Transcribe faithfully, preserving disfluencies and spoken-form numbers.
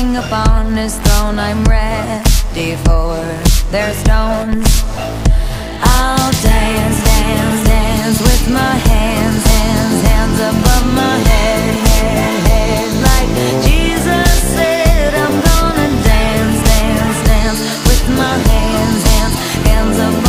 Sitting upon his throne, I'm ready for their stones. I'll dance, dance, dance with my hands, hands, hands above my head, head, head. Like Jesus said, I'm gonna dance, dance, dance with my hands, hands, hands above